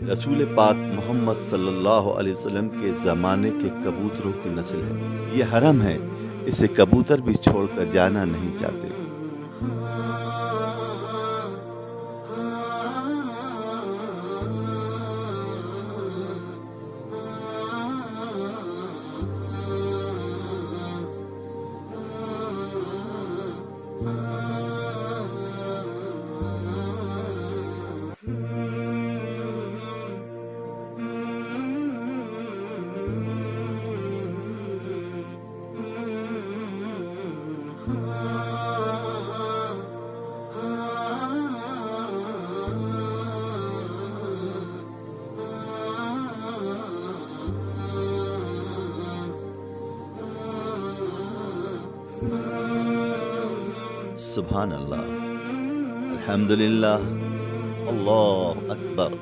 रसूल पाक मोहम्मद सल्लल्लाहु अलैहि वसल्लम के ज़माने के कबूतरों की नस्ल है। ये हरम है, इसे कबूतर भी छोड़कर जाना नहीं चाहते। सुभान अल्लाह, अल्हम्दुलिल्लाह, अल्लाहु अकबर।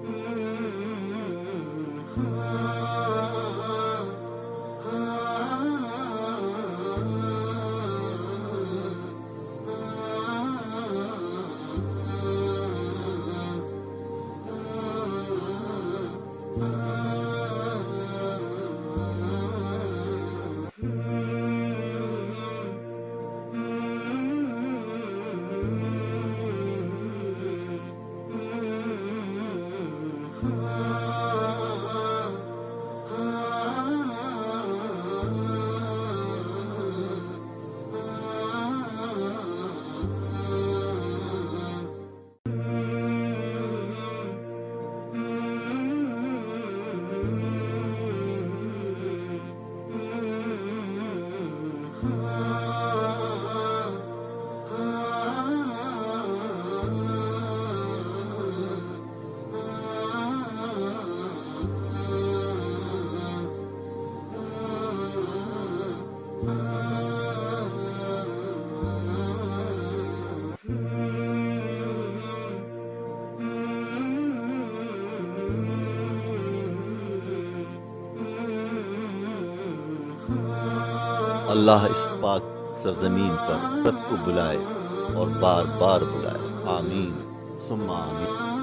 अल्लाह इस पाक सरजमीन पर सबको बुलाए और बार बार बुलाए। आमीन सुम्मा आमीन।